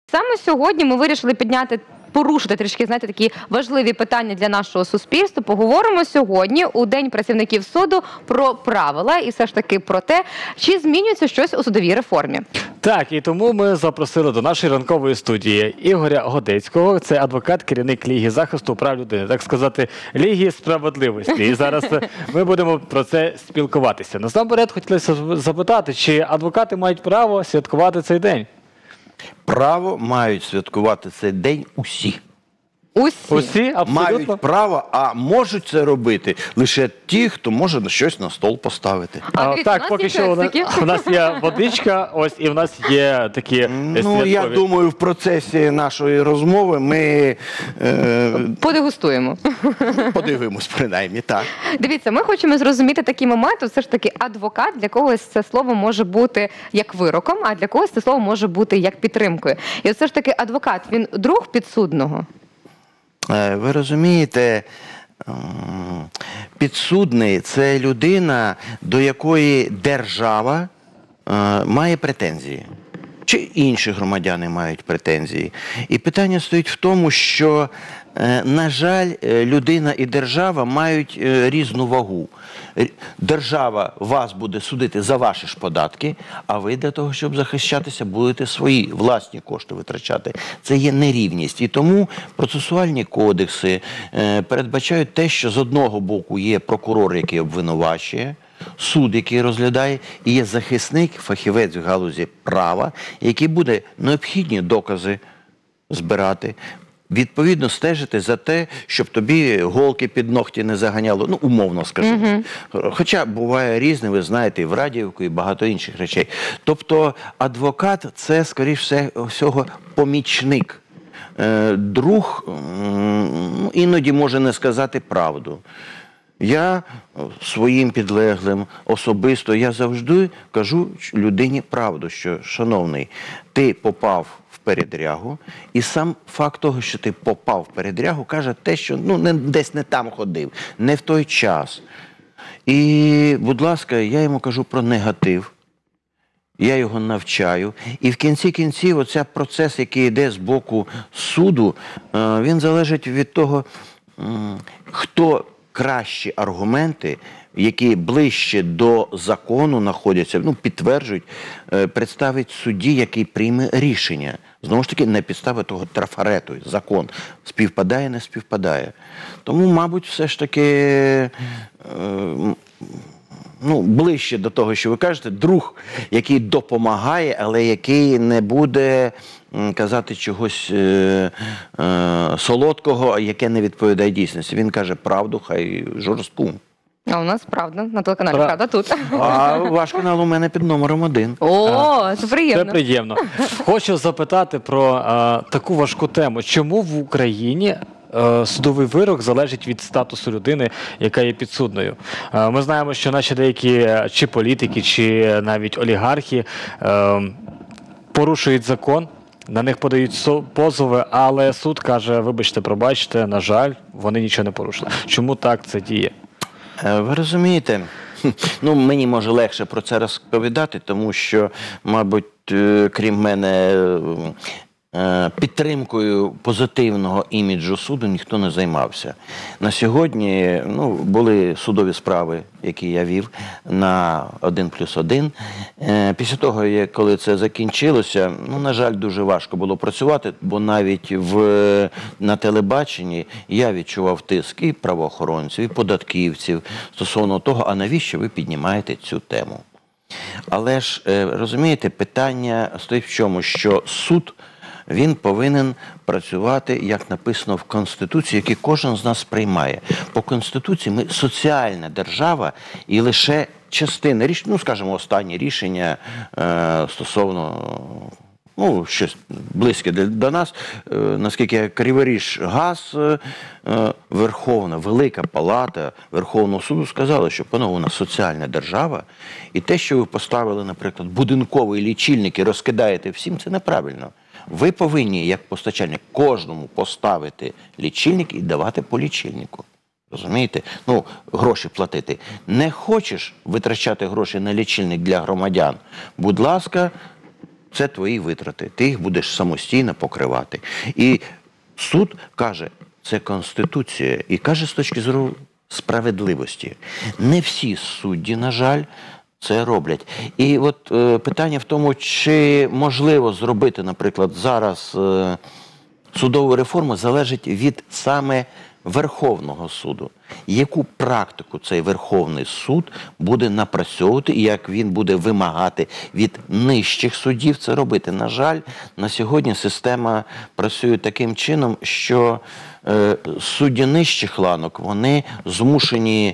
Саме сьогодні ми вирішили порушити трішки, знаєте, такі важливі питання для нашого суспільства. Поговоримо сьогодні у День працівників суду про правила і все ж таки про те, чи змінюється щось у судовій реформі. Так, і тому ми запросили до нашої ранкової студії Ігоря Годецького. Це адвокат, керівник Ліги захисту прав людини, так сказати, Ліги справедливості. І зараз ми будемо про це спілкуватися. Насамперед хотілося запитати, чи адвокати мають право святкувати цей день? Право мають святкувати цей день усі. Усі? Абсолютно? Мають право, а можуть це робити лише ті, хто може щось на стол поставити. Так, поки що у нас є водичка, ось, і в нас є такі святкові. Я думаю, в процесі нашої розмови ми подегустуємо. Подивимось, принаймні, так. Дивіться, ми хочемо зрозуміти такий момент, все ж таки адвокат, для когось це слово може бути як вироком, а для когось це слово може бути як підтримкою. І все ж таки адвокат, він друг підсудного? Ви розумієте, підсудний – це людина, до якої держава має претензії. Чи інші громадяни мають претензії. І питання стоїть в тому, що, на жаль, людина і держава мають різну вагу. Держава вас буде судити за ваші ж податки, а ви для того, щоб захищатися, будете свої власні кошти витрачати. Це є нерівність. І тому процесуальні кодекси передбачають те, що з одного боку є прокурор, який обвинувачує, суд, який розглядає, і є захисник, фахівець в галузі права, який буде необхідні докази збирати, відповідно стежити за те, щоб тобі голки під ногті не заганяло, ну, умовно скажімо. Хоча буває різне, ви знаєте, і в Радіївку, і багато інших речей. Тобто адвокат – це, скоріш всього, помічник. Друг іноді може не сказати правду. Я своїм підлеглим особисто, я завжди кажу людині правду, що, шановний, ти попав в передрягу, і сам факт того, що ти попав в передрягу, каже те, що десь не там ходив, не в той час. І, будь ласка, я йому кажу про негатив, я його навчаю, і в кінці кінців оцей процес, який йде з боку суду, він залежить від того, хто кращі аргументи, які ближче до закону знаходяться, підтверджують, представить судді, який прийме рішення. Знову ж таки, на підставі того трафарету, закон співпадає, не співпадає. Тому, мабуть, все ж таки ближче до того, що ви кажете, друг, який допомагає, але який не буде казати чогось солодкого, яке не відповідає дійсності. Він каже правду, хай жорстку. А у нас правда, на телеканалі «Правда» тут. А ваш канал у мене під номером 1. О, це приємно. Це приємно. Хочу запитати про таку важку тему. Чому в Україні судовий вирок залежить від статусу людини, яка є підсудною? Ми знаємо, що наші деякі чи політики, чи навіть олігархи порушують закон, на них подають позови, але суд каже, вибачте, пробачте, на жаль, вони нічого не порушили. Чому так це діє? Ви розумієте, мені може легше про це розповідати, тому що, мабуть, крім мене, підтримкою позитивного іміджу суду ніхто не займався. На сьогодні були судові справи, які я вів на 1+1. Після того, коли це закінчилося, на жаль, дуже важко було працювати, бо навіть на телебаченні я відчував тиск і правоохоронців, і податківців стосовно того, а навіщо ви піднімаєте цю тему. Але ж, розумієте, питання стоїть в чому, що суд, він повинен працювати, як написано в Конституції, який кожен з нас приймає. По Конституції ми соціальна держава і лише частина рішень, скажімо, останні рішення стосовно, щось близьке до нас, наскільки Криворіжгаз, Верховна, Велика Палата Верховного суду сказала, що, панове, у нас соціальна держава, і те, що ви поставили, наприклад, будинковий лічильник і розкидаєте всім, це неправильно. Ви повинні, як постачальник, кожному поставити лічильник і давати по лічильнику. Розумієте? Гроші платити. Не хочеш витрачати гроші на лічильник для громадян? Будь ласка, це твої витрати, ти їх будеш самостійно покривати. І суд каже, це Конституція, і каже з точки зору справедливості. Не всі судді, на жаль, це роблять. І от питання в тому, чи можливо зробити, наприклад, зараз судову реформу, залежить від саме Верховного суду. Яку практику цей Верховний суд буде напрацьовувати і як він буде вимагати від нижчих суддів це робити. На жаль, на сьогодні система працює таким чином, що судді нижчих ланок, вони змушені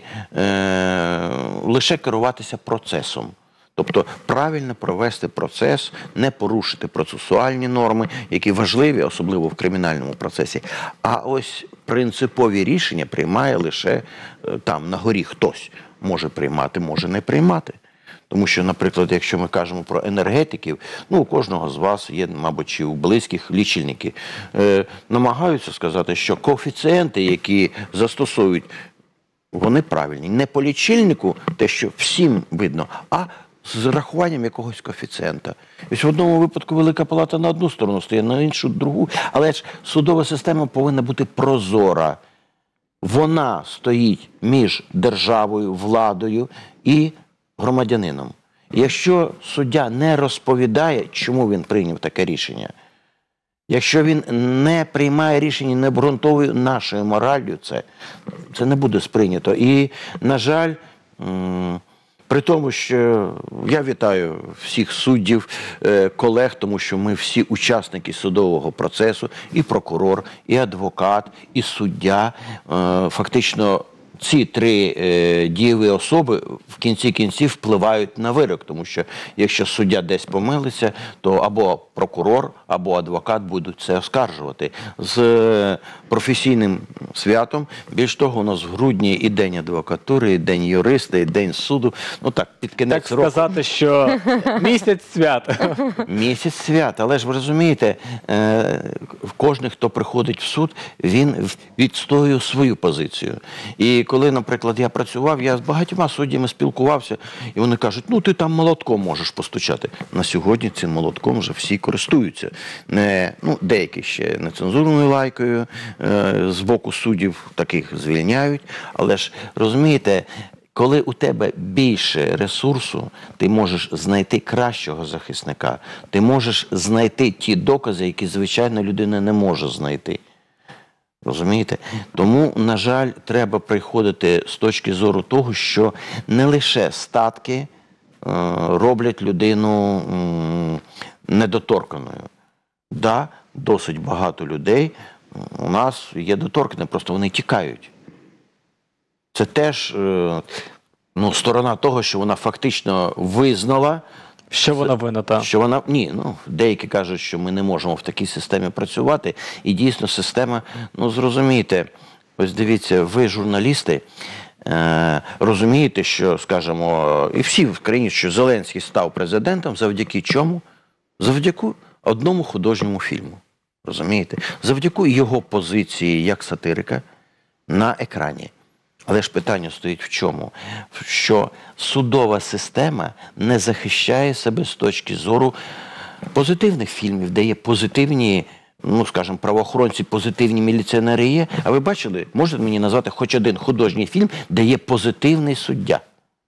лише керуватися процесом. Тобто правильно провести процес, не порушити процесуальні норми, які важливі, особливо в кримінальному процесі. А ось принципові рішення приймає лише там на горі хтось. Може приймати, може не приймати. Тому що, наприклад, якщо ми кажемо про енергетиків, ну, у кожного з вас є, мабуть, чи у близьких лічильники, намагаються сказати, що коефіцієнти, які застосовують, вони правильні. Не по лічильнику, те, що всім видно, а з рахуванням якогось коефіцієнта. Ось в одному випадку Велика Палата на одну сторону стоїть, на іншу другу, але ж судова система повинна бути прозора. Вона стоїть між державою, владою і громадянином. Якщо суддя не розповідає, чому він прийняв таке рішення, якщо він не приймає рішення, не обґрунтовує нашою мораллю, це не буде сприйнято. І, на жаль, при тому, що я вітаю всіх суддів, колег, тому що ми всі учасники судового процесу, і прокурор, і адвокат, і суддя. Фактично ці три дієві особи в кінці кінців впливають на вирок, тому що якщо суддя десь помилиться, то або прокурор, або адвокат будуть це оскаржувати. З професійним святом, більш того, у нас в грудні і День адвокатури, і День юриста, і День суду. Ну так, під кінець року. Так сказати, що місяць свят. Місяць свят, але ж ви розумієте, кожен, хто приходить в суд, він відстоює свою позицію. І коли, наприклад, я працював, я з багатьма суддями спілкувався, і вони кажуть, ну ти там молотком можеш постучати. На сьогодні цим молотком вже всі користуються. Деякі ще нецензурною лайкою, з боку суддів таких звільняють, але ж, розумієте, коли у тебе більше ресурсу, ти можеш знайти кращого захисника, ти можеш знайти ті докази, які, звичайно, людина не може знайти. Розумієте? Тому, на жаль, треба приходити з точки зору того, що не лише статки роблять людину недоторканою. Да, досить багато людей у нас є доторкані, просто вони тікають. Це теж сторона того, що вона фактично визнала, Що вона винна, так? що вона, деякі кажуть, що ми не можемо в такій системі працювати. І дійсно система, зрозумійте, ось дивіться, ви журналісти, розумієте, що, скажімо, і всі в країні, що Зеленський став президентом завдяки чому? Завдяки одному художньому фільму. Розумієте? Завдяки його позиції як сатирика на екрані. Але ж питання стоїть в чому? Що судова система не захищає себе з точки зору позитивних фільмів, де є позитивні, скажімо, правоохоронці, позитивні міліціонери є. А ви бачили, можете мені назвати хоч один художній фільм, де є позитивний суддя?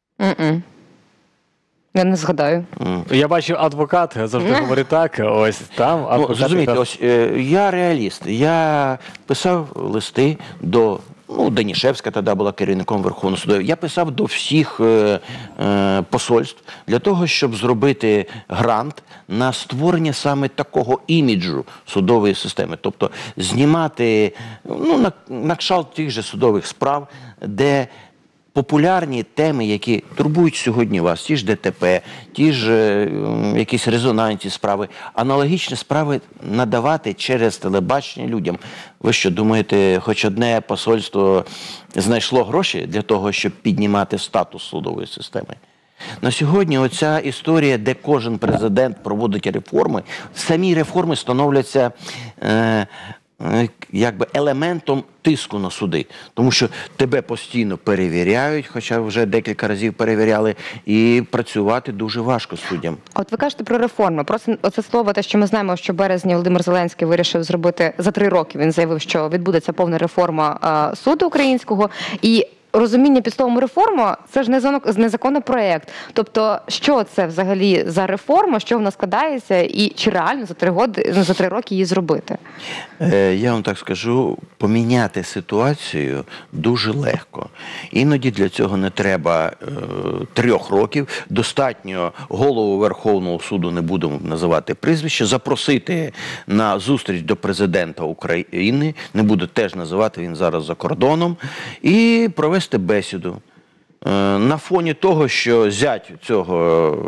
Я не згадаю. Я бачу, адвокат завжди говорить так, ось там. Зрозумійте, ось я реаліст. Я писав листи до Данішевська тоді була керівником Верховного суду. Я писав до всіх посольств для того, щоб зробити грант на створення саме такого іміджу судової системи. Тобто знімати на кшталт тих же судових справ, де популярні теми, які турбують сьогодні вас, ті ж ДТП, ті ж якісь резонансні справи, аналогічні справи надавати через телебачення людям. Ви що, думаєте, хоч одне посольство знайшло гроші для того, щоб піднімати статус судової системи? На сьогодні оця історія, де кожен президент проводить реформи, самі реформи становляться якби елементом тиску на суди. Тому що тебе постійно перевіряють, хоча вже декілька разів перевіряли, і працювати дуже важко суддям. А от ви кажете про реформи. Просто оце слово, те, що ми знаємо, що в березні Володимир Зеленський вирішив зробити за 3 роки. Він заявив, що відбудеться повна реформа суду українського. І розуміння під словом реформа – це ж не законопроект. Тобто, що це взагалі за реформа, що вона складається, і чи реально за 3 роки її зробити? Я вам так скажу, поміняти ситуацію дуже легко. Іноді для цього не треба 3 років. Достатньо голову Верховного суду, не будемо називати прізвище, запросити на зустріч до президента України, не буду теж називати, він зараз за кордоном, і провести бесіду. На фоні того, що зять цього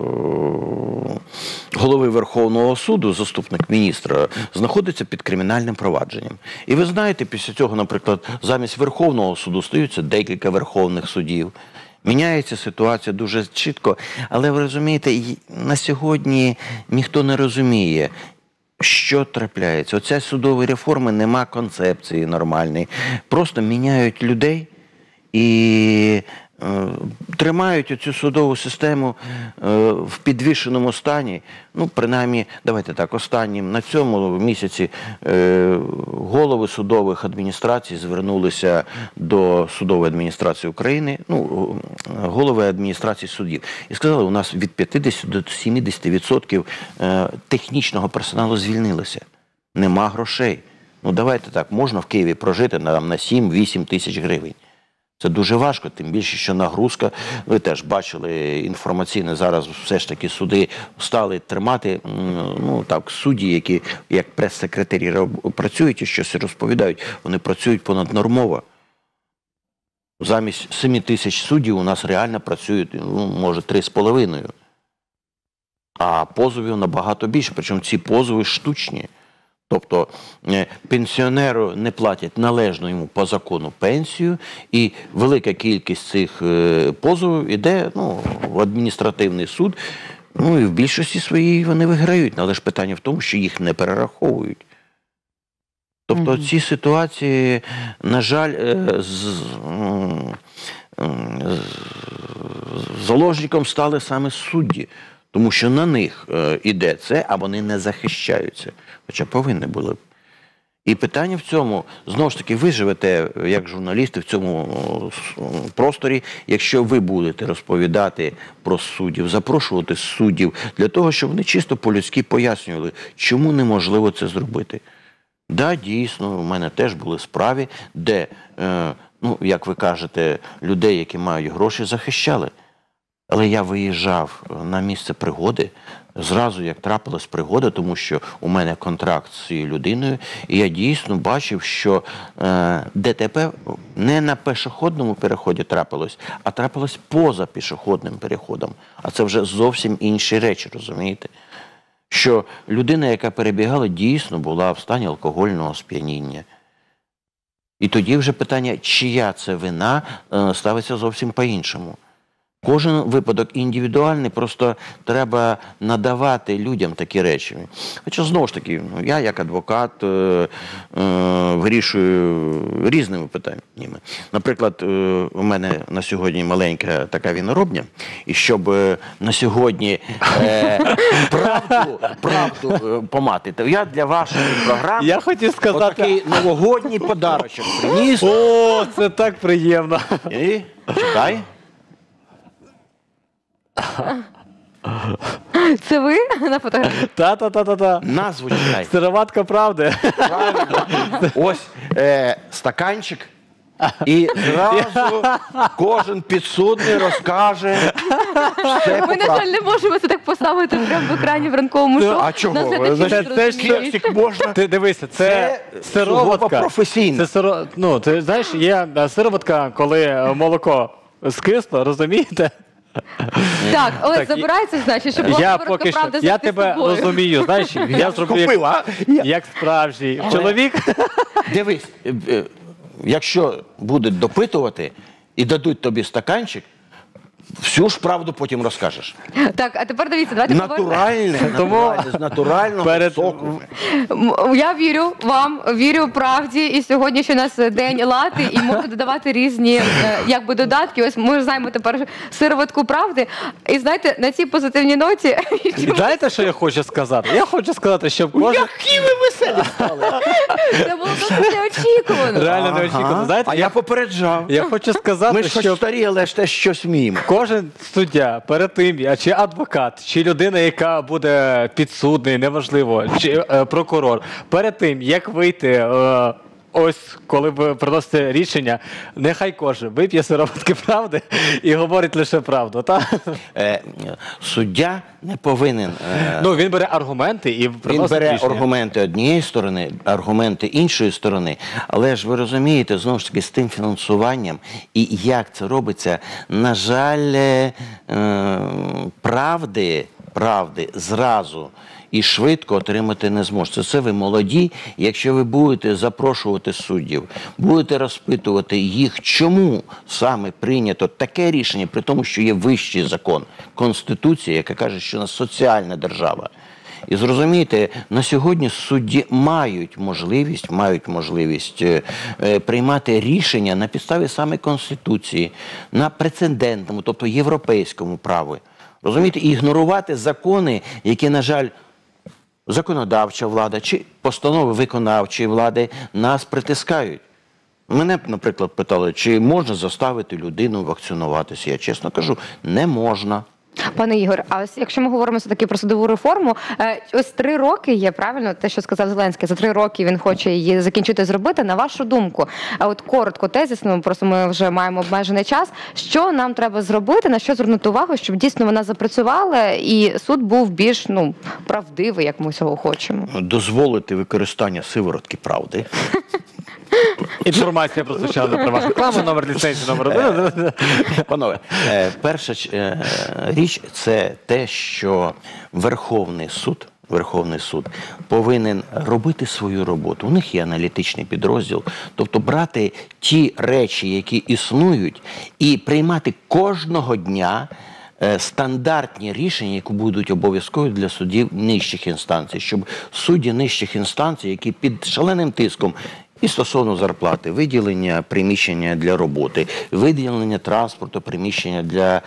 голови Верховного суду, заступник міністра, знаходиться під кримінальним провадженням. І ви знаєте, після цього, наприклад, замість Верховного суду стаються декілька верховних судів. Міняється ситуація дуже чітко, але ви розумієте, на сьогодні ніхто не розуміє, що трапляється. Оця судової реформи нема концепції нормальної. Просто міняють людей і тримають оцю судову систему в підвішеному стані. Ну, принаймні, давайте так, останнім на цьому місяці голови судових адміністрацій звернулися до судової адміністрації України, ну, голови адміністрації судів, і сказали, у нас від 50 до 70% технічного персоналу звільнилося. Нема грошей. Ну, давайте так, можна в Києві прожити на 7-8 тисяч гривень. Це дуже важко, тим більше, що нагрузка, ви теж бачили інформаційно, зараз все ж таки суди стали тримати, ну так, судді, які як прес-секретарі працюють і щось розповідають, вони працюють понаднормово. Замість 7 тисяч суддів у нас реально працюють, ну, може, 3,5. А позовів набагато більше, причому ці позови штучні. Тобто пенсіонеру не платять належну йому по закону пенсію, і велика кількість цих позовів йде, ну, в адміністративний суд, ну і в більшості своїй вони виграють. Але ж питання в тому, що їх не перераховують. Тобто ці ситуації, на жаль, заложником стали саме судді. Тому що на них іде це, а вони не захищаються. Хоча повинні були б. І питання в цьому, знову ж таки, ви живете, як журналісти, в цьому просторі, якщо ви будете розповідати про суддів, запрошувати суддів, для того, щоб вони чисто по-людськи пояснювали, чому неможливо це зробити. Да, дійсно, у мене теж були справи, де, ну, як ви кажете, людей, які мають гроші, захищали. Але я виїжджав на місце пригоди, зразу як трапилась пригода, тому що у мене контракт з цією людиною, і я дійсно бачив, що ДТП не на пішохідному переході трапилось, а трапилось поза пішохідним переходом. А це вже зовсім інші речі, розумієте? Що людина, яка перебігала, дійсно була в стані алкогольного сп'яніння. І тоді вже питання, чия це вина, ставиться зовсім по-іншому. Кожен випадок індивідуальний, просто треба надавати людям такі речі. Хоча, знову ж таки, я як адвокат вирішую різними питаннями. Наприклад, у мене на сьогодні маленька така виноробня, і щоб на сьогодні правду помати, то я для вашої програми Я хотів сказати... отакий новогодній подарочок приніс. О, це так приємно. І чекай. Це ви на фотографії? Та-та-та-та-та. Назву читай. Сироватка правди. Правильно. Ось стаканчик. І зразу кожен підсудний розкаже все Ми, на жаль, не можемо це так поставити прямо в екрані в ранковому шоу. А чого? Нас глядачі Це зрозуміють. Кексик можна. Ти дивися, це сироватка. сугубо професійно. Це ну, ти знаєш, є сироватка, коли молоко скисло, розумієте? Так, ось Так, забирається, значить, щоб була Я сироватка поки що, правди я завжди з тебе собою. розумію, знаєш, я зроблю Купила. як справжній чоловік. Дивись, якщо будуть допитувати і дадуть тобі стаканчик, всю ж правду потім розкажеш. Так, а тепер дивіться, давайте З натурального перед- соку. Я вірю вам, вірю правді. І сьогодні ще у нас день лати, і можна додавати різні якби додатки. Ось ми знаємо тепер сироватку правди. І знаєте, на цій позитивній ноті Знаєте, що я хочу сказати? Я хочу сказати, щоб кожен... Які ви веселі стали! це було досить неочікувано. Реально неочікувано. Знаєте, А я попереджав. я хочу Ми сказати, ж хоч що старі, але ж теж щось вміємо. кожен суддя перед тим, чи адвокат, чи людина, яка буде підсудний, неважливо, чи прокурор, перед тим, як вийти, ось коли ви приносите рішення, нехай кожен вип'є сироватки правди і говорить лише правду. Суддя не повинен. Ну, він бере аргументи і Він приносить бере рішення. аргументи однієї сторони, аргументи іншої сторони, але ж ви розумієте, знову ж таки, з тим фінансуванням і як це робиться, на жаль, правди зразу і швидко отримати не зможете. Це ви молоді, якщо ви будете запрошувати суддів, будете розпитувати їх, чому саме прийнято таке рішення, при тому, що є вищий закон, Конституція, яка каже, що у нас соціальна держава. І зрозумійте, на сьогодні судді мають можливість приймати рішення на підставі саме Конституції, на прецедентному, тобто європейському праві. Розумієте, і ігнорувати закони, які, на жаль, законодавча влада чи постанови виконавчої влади нас притискають. Мене, наприклад, питали, чи можна заставити людину вакцинуватися. Я чесно кажу, не можна. Пане Ігор, а ось якщо ми говоримо все-таки про судову реформу, ось 3 роки є, правильно, те, що сказав Зеленський, за 3 роки він хоче її закінчити зробити. На вашу думку, от коротко, тезисно, просто ми вже маємо обмежений час, що нам треба зробити, на що звернути увагу, щоб дійсно вона запрацювала і суд був більш, правдивий, як ми цього хочемо? Дозволити використання сиворотки правди. Інформація прозвучала на правах реклами, номер ліцензії, номер 1. Панове, перша річ – це те, що Верховний суд повинен робити свою роботу. У них є аналітичний підрозділ, тобто брати ті речі, які існують, і приймати кожного дня стандартні рішення, які будуть обов'язкові для суддів нижчих інстанцій, щоб судді нижчих інстанцій, які під шаленим тиском і стосовно зарплати, виділення приміщення для роботи, виділення транспорту, приміщення для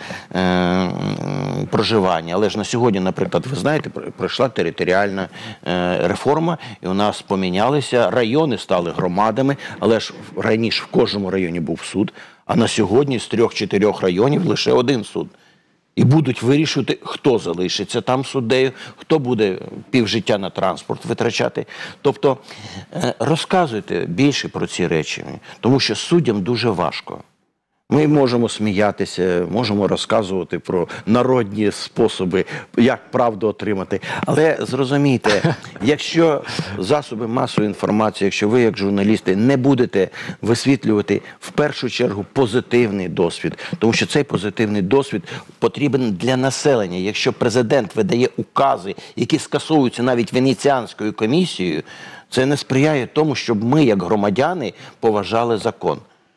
проживання. Але ж на сьогодні, наприклад, ви знаєте, пройшла територіальна реформа, і у нас помінялися райони, стали громадами, але ж раніше в кожному районі був суд, а на сьогодні з 3-4 районів лише один суд. І будуть вирішувати, хто залишиться там суддею, хто буде півжиття на транспорт витрачати. Тобто розказуйте більше про ці речі, тому що суддям дуже важко. Ми можемо сміятися, можемо розказувати про народні способи, як правду отримати. Але зрозумійте, якщо засоби масової інформації, якщо ви, як журналісти, не будете висвітлювати в першу чергу позитивний досвід, тому що цей позитивний досвід потрібен для населення. Якщо президент видає укази, які скасовуються навіть Венеціанською комісією, це не сприяє тому, щоб ми, як громадяни, поважали закон.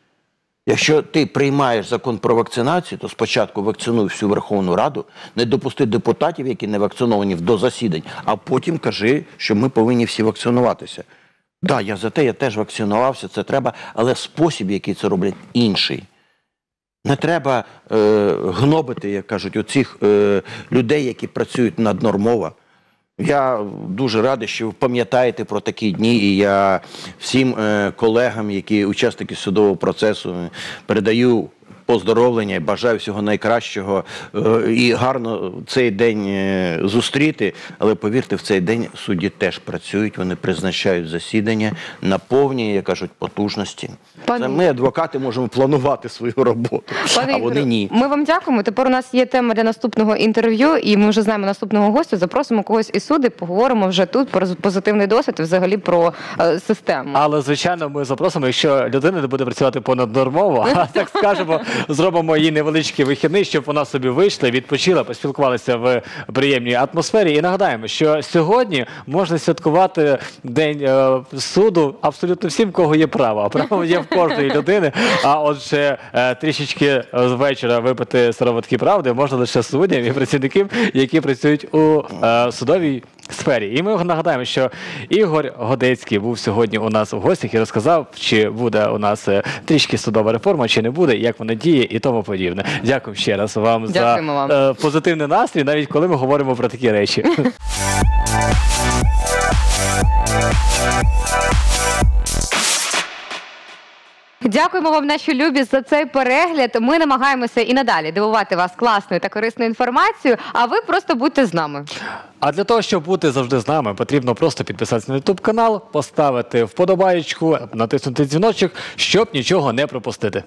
Якщо ти приймаєш закон про вакцинацію, то спочатку вакцинуй всю Верховну Раду, не допусти депутатів, які не вакциновані, до засідань, а потім кажи, що ми повинні всі вакцинуватися. Так, я за те, я теж вакцинувався, це треба, але спосіб, який це роблять, інший. Не треба гнобити, як кажуть, оцих людей, які працюють наднормово. Я дуже радий, що ви пам'ятаєте про такі дні, і я всім колегам, які учасники судового процесу, передаю поздоровлення і бажаю всього найкращого і гарно цей день зустріти. Але повірте, в цей день судді теж працюють, вони призначають засідання на повній, як кажуть, потужності. Це ми, адвокати, можемо планувати свою роботу, а вони ні. Ми вам дякуємо. Тепер у нас є тема для наступного інтерв'ю, і ми вже знаємо наступного гостя. Запросимо когось із суду, поговоримо вже тут про позитивний досвід і взагалі про систему. Але, звичайно, ми запросимо, якщо людина не буде працювати понаднормово, а так скажемо, зробимо їй невеличкий вихідний, щоб вона собі вийшла, відпочила, поспілкувалася в приємній атмосфері. І нагадаємо, що сьогодні можна святкувати День суду абсолютно всім, кого є право. А право є в кожної людини. А отже, трішечки з вечора випити сироватки правди можна лише суддям і працівникам, які працюють у судовій сфері. І ми нагадаємо, що Ігор Годецький був сьогодні у нас у гостях і розказав, чи буде у нас трішки судова реформа, чи не буде, як вона діє і тому подібне. Дякую ще раз вам за позитивний настрій, навіть коли ми говоримо про такі речі. Дякуємо вам, наші любі, за цей перегляд. Ми намагаємося і надалі дивувати вас класною та корисною інформацією, а ви просто будьте з нами. А для того, щоб бути завжди з нами, потрібно просто підписатися на YouTube канал, поставити вподобаєчку, натиснути дзвіночок, щоб нічого не пропустити.